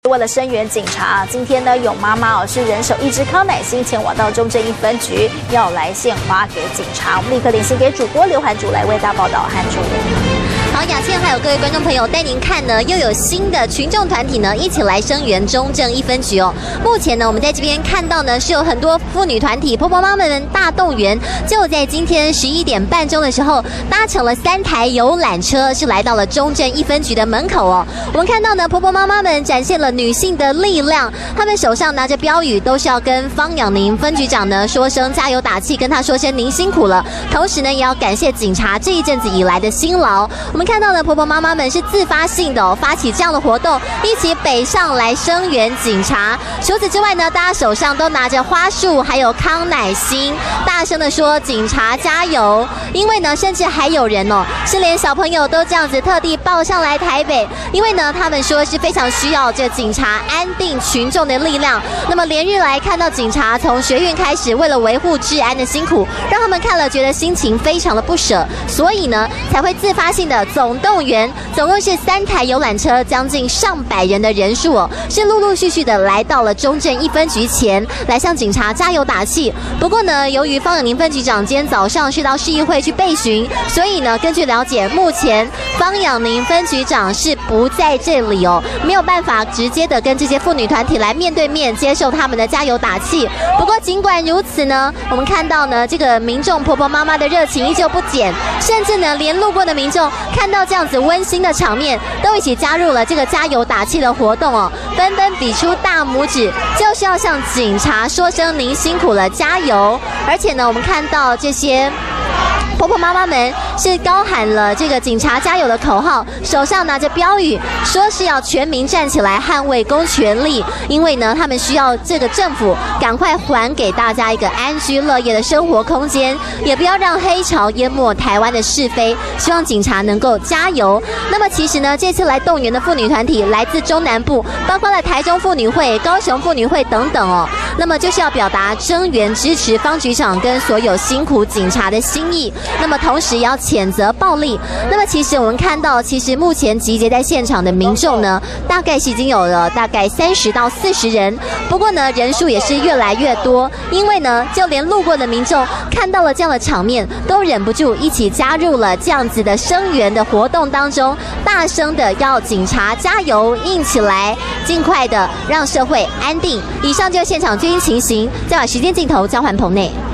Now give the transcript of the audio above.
为了声援警察，今天呢，有妈妈是人手1支康乃馨前往到中正1分局，要来献花给警察。我们立刻连线给主播刘涵竹来为大家报道和主播。 好，雅倩还有各位观众朋友带您看呢，又有新的群众团体呢一起来声援中正1分局哦。目前呢，我们在这边看到呢是有很多妇女团体、婆婆妈妈们大动员，就在今天11点半钟的时候，搭乘了3台游览车，是来到了中正1分局的门口哦。我们看到呢，婆婆妈妈们展现了女性的力量，她们手上拿着标语，都是要跟方养宁分局长呢说声加油打气，跟他说声您辛苦了。同时呢，也要感谢警察这一阵子以来的辛劳。我们看到呢，婆婆妈妈们是自发性的发起这样的活动，一起北上来声援警察。除此之外呢，大家手上都拿着花束，还有康乃馨，大声的说警察加油。因为呢，甚至还有人是连小朋友都这样子特地抱上来台北，因为呢，他们说是非常需要这警察安定群众的力量。那么连日来看到警察从学运开始为了维护治安的辛苦，让他们看了觉得心情非常的不舍，所以呢才会自发性的总动员，总共是3台游览车，将近上百人的人数是陆陆续续的来到了中正1分局前，来向警察加油打气。不过呢，由于方养宁分局长今天早上是到市议会去备询，所以呢，根据了解，目前方养宁分局长是不在这里没有办法直接的跟这些妇女团体来面对面接受他们的加油打气。不过尽管如此呢，我们看到呢，这个民众婆婆妈妈的热情依旧不减，甚至呢，连路过的民众看到这样子温馨的场面，都一起加入了这个加油打气的活动纷纷比出大拇指，就是要向警察说声您辛苦了，加油。而且呢，我们看到这些婆婆妈妈们是高喊了这个警察加油的口号，手上拿着标语，说是要全民站起来捍卫公权力。因为呢，他们需要这个政府赶快还给大家一个安居乐业的生活空间，也不要让黑潮淹没台湾的是非，希望警察能够加油。那么其实呢，这次来动员的妇女团体来自中南部，包括了台中妇女会、高雄妇女会等等那么就是要表达声援支持方局长跟所有辛苦警察的心意。那么同时也要谴责暴力。那么其实我们看到，其实目前集结在现场的民众呢，大概是已经有了大概30到40人。不过呢，人数也是越来越多，因为呢，就连路过的民众看到了这样的场面，都忍不住一起加入了这样子的声援的活动当中，大声的要警察加油，硬起来，尽快的让社会安定。以上就是现场最新情形，再把时间镜头交还棚内。